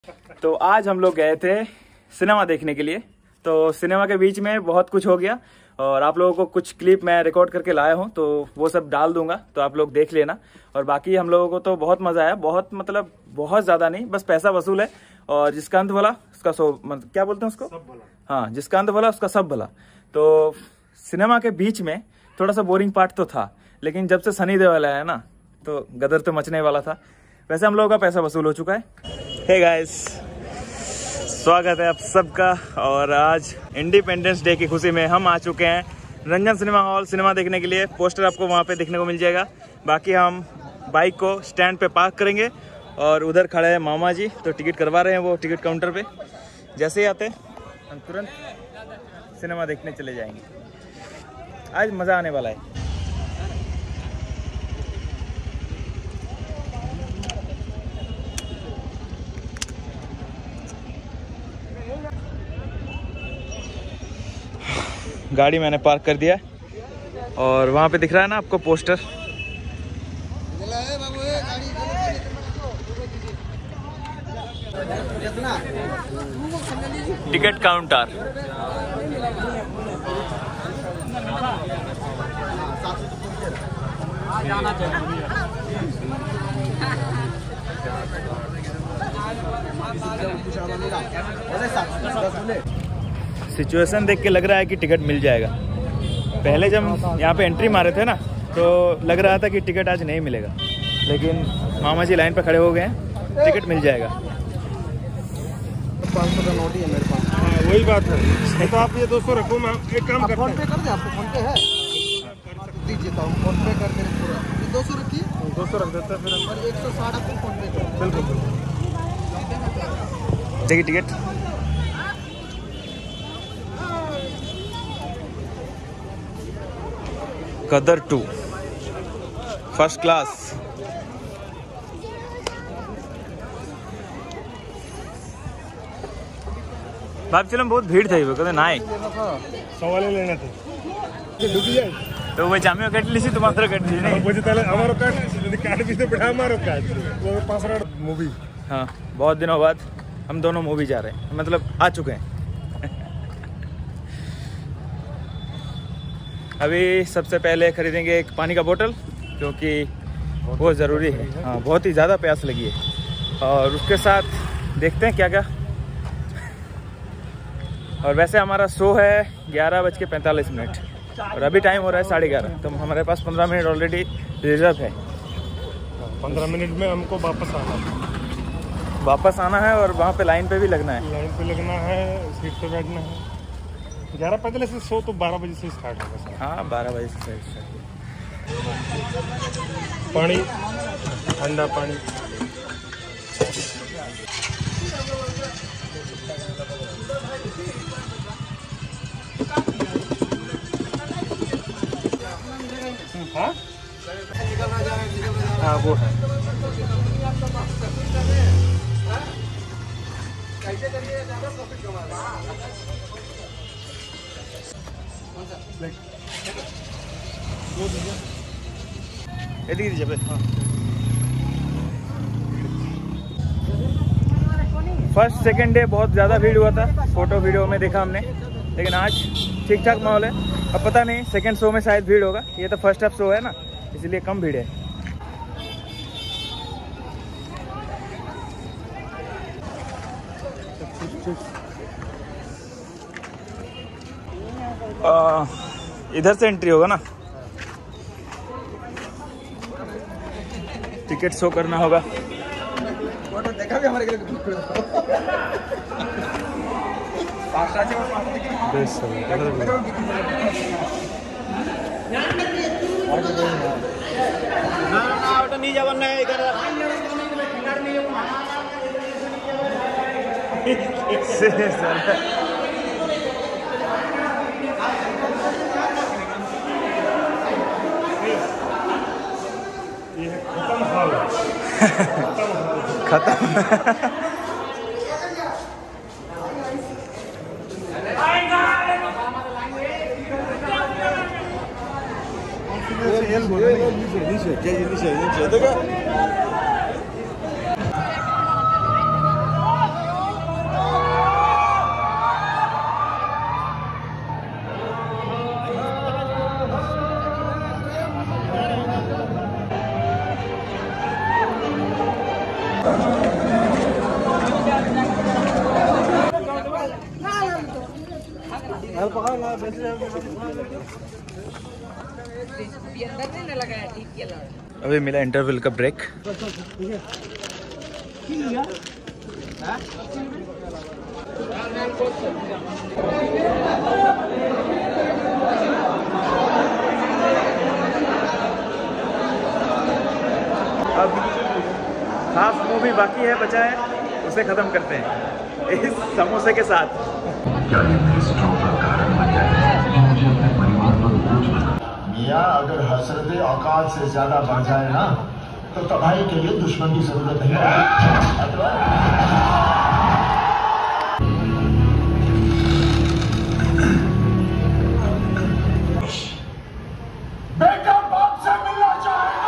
तो आज हम लोग गए थे सिनेमा देखने के लिए। तो सिनेमा के बीच में बहुत कुछ हो गया और आप लोगों को कुछ क्लिप मैं रिकॉर्ड करके लाया हूँ, तो वो सब डाल दूंगा, तो आप लोग देख लेना। और बाकी हम लोगों को तो बहुत मजा आया, बहुत मतलब बहुत ज्यादा नहीं, बस पैसा वसूल है। और जिसका अंत भला उसका क्या बोलते हैं उसको, सब भला। हाँ, जिसका अंत भला उसका सब भला। तो सिनेमा के बीच में थोड़ा सा बोरिंग पार्ट तो था, लेकिन जब से सनी देओल आया ना तो गदर तो मचने वाला था। वैसे हम लोगों का पैसा वसूल हो चुका है। हे गाइस, स्वागत है आप सबका। और आज इंडिपेंडेंस डे की खुशी में हम आ चुके हैं रंजन सिनेमा हॉल सिनेमा देखने के लिए। पोस्टर आपको वहाँ पे देखने को मिल जाएगा। बाकी हम बाइक को स्टैंड पे पार्क करेंगे और उधर खड़े हैं मामा जी, तो टिकट करवा रहे हैं वो टिकट काउंटर पे। जैसे ही आते हम तुरंत सिनेमा देखने चले जाएंगे। आज मज़ा आने वाला है। गाड़ी मैंने पार्क कर दिया और वहाँ पे दिख रहा है ना आपको पोस्टर। Ticket counter. सिचुएशन देख के लग रहा है कि टिकट मिल जाएगा। पहले जब यहाँ पे एंट्री मारे थे ना तो लग रहा था कि टिकट आज नहीं मिलेगा, लेकिन मामा जी लाइन पे खड़े हो गए हैं, टिकट मिल जाएगा। 500 का नोट ही है मेरे पास। हाँ, वही बात है। तो आप ये 200 रखो, मैं एक काम करता हूँ। फोन पे कर दे, आपको फोन पे है दीजिए, तो फोन पे कर दे पूरा। 200 रखिए, 200 रख देते हैं फिर हम। और 160 आपको फोन पे कर। बिल्कुल बिल्कुल। देखिए टिकट गदर 2 फर्स्ट क्लास। बाप चलो बहुत भीड़ थी वो कहते ना सवाल लेना थे ढुकी जाए तो वो जामिया कट ली तुम्हारा कट ली नहीं मुझे ताले हमारो काट यदि काट भी तो बढ़ा हमारो काट वो 5 मूवी। हाँ, बहुत दिनों बाद हम दोनों मूवी जा रहे हैं, मतलब आ चुके हैं। अभी सबसे पहले खरीदेंगे एक पानी का बोतल, क्योंकि वो ज़रूरी है। हाँ, बहुत ही ज़्यादा प्यास लगी है। और उसके साथ देखते हैं क्या क्या। और वैसे हमारा शो है 11:45 और अभी टाइम हो रहा है 11:30, तो हमारे पास 15 मिनट ऑलरेडी रिजर्व है। 15 मिनट में हमको वापस आना है और वहाँ पे लाइन पे भी लगना है। लाइन पे लगना है, सीट पे बैठना है। 11:45 से शो तो 12 बजे से स्टार्ट होगा सर। हाँ, 12 बजे से स्टार्ट। पानी, ठंडा पानी। हाँ हाँ, वो है। ये दीजिए भाई। हाँ, फर्स्ट सेकेंड डे बहुत ज़्यादा भीड़ हुआ था, फोटो वीडियो में देखा हमने, लेकिन आज ठीक ठाक माहौल है। अब पता नहीं सेकेंड शो में शायद भीड़ होगा, ये तो फर्स्ट हाफ शो है ना, इसलिए कम भीड़ है। इधर से एंट्री होगा ना, टिकट शो करना होगा। देखा भी हमारे नहीं जावन ना खत्म। अभी मिला इंटरवल का ब्रेक। अब हाफ मूवी बाकी है, बचा है, उसे खत्म करते हैं इस समोसे के साथ। मियाँ, अगर हसरत औकात से ज्यादा बढ़ जाए ना तो तबाही के लिए दुश्मन की जरूरत नहीं बेटा बाप से मिलना चाहेगा।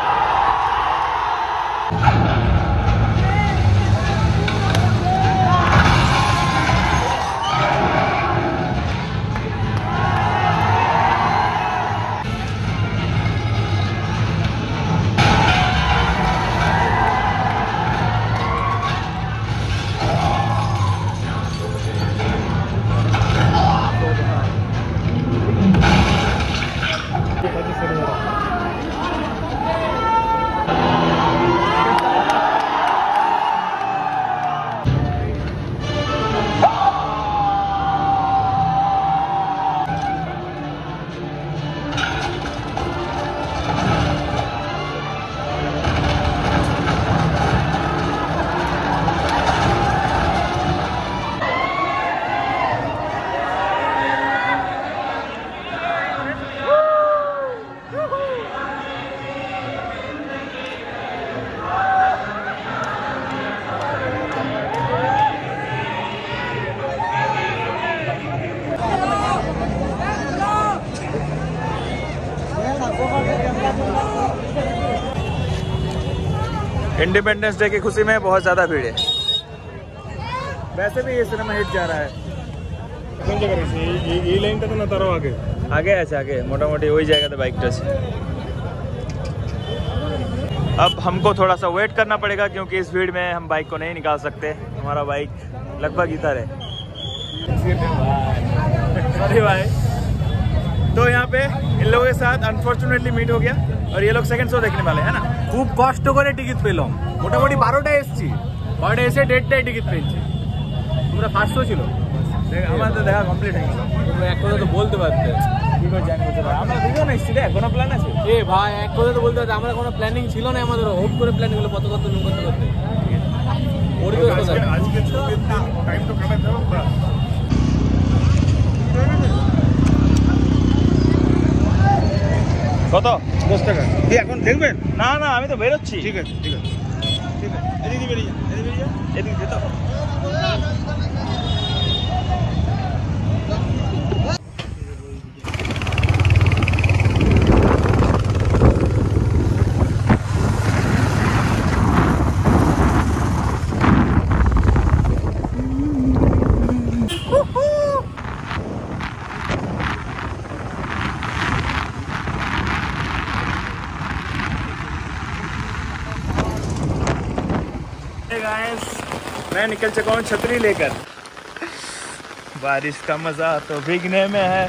इंडिपेंडेंस डे की खुशी में बहुत ज़्यादा भीड़ है। वैसे भी ये सिनेमा हिट जा रहा है। कौन जगह रही ये लाइन का तो ना तारो आगे आगे अच्छा आगे मोटा मोटी हो ही जाएगा तो बाइक टच। अब हमको थोड़ा सा वेट करना पड़ेगा क्योंकि इस भीड़ में हम बाइक को नहीं निकाल सकते। हमारा बाइक लगभग इधर है। सॉरी भाई। तो यहाँ पे इन लोगों के साथ अनफॉर्चुनेटली मीट हो गया और ये लोग सेकंड शो देखने वाले हैं ना। खूब कष्ट করে টিকিট পেলাম, মোটামুটি 12টায় এসেছি, 12টায় এসে 1:30টায় টিকিট পেয়েছি। তোমরা ফার্স্ট শো ছিল, আমাদের দেখা কমপ্লিট হয়ে গেল। তোমরা এক কথা তো বলতে পারতে। কি করে জানি বলতে পারো? আমরা দুজন এসেছি রে, কোনো প্ল্যান আছে? এ ভাই এক কথা তো বলতে পারতে, আমরা কোনো প্ল্যানিং ছিল না, আমাদের হুট করে প্ল্যানিং হলো কত কত লোক করতে করতে। আজকে ছুটির দিন, টাইম তো কাটাতে হবে। কত? 10 টাকা। কি এখন দেখবেন? না না আমি তো বেরোচ্ছি। ঠিক আছে ঠিক আছে ঠিক আছে। এদিকে বেরিয়ে যা, এদিকে বেরিয়ে যা, এদিকে যেতে হবে। मैं निकल चुका हूँ छतरी लेकर। बारिश का मजा तो भीगने में है।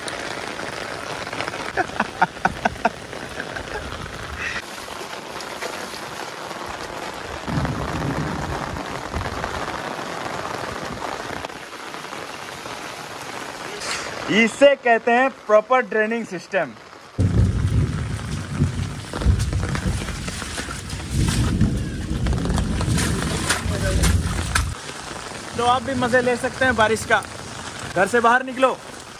इसे कहते हैं प्रॉपर ड्रेनिंग सिस्टम। तो आप भी मजे ले सकते हैं बारिश का। घर से बाहर निकलो।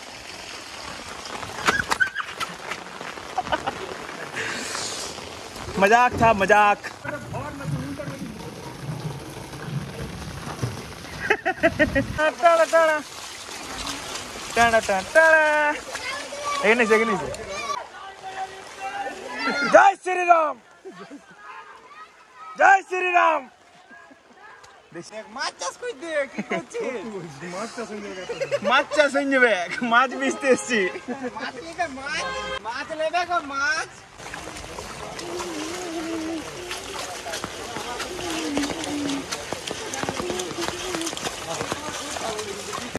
मजाक था मजाक। जय श्री राम, जय श्री राम। মাছ চাষ করতে কি করছিস? মাছ চাষ হয়ে যাবে। মাছ বেচতে এসেছি। মাছ নেবে গো, মাছ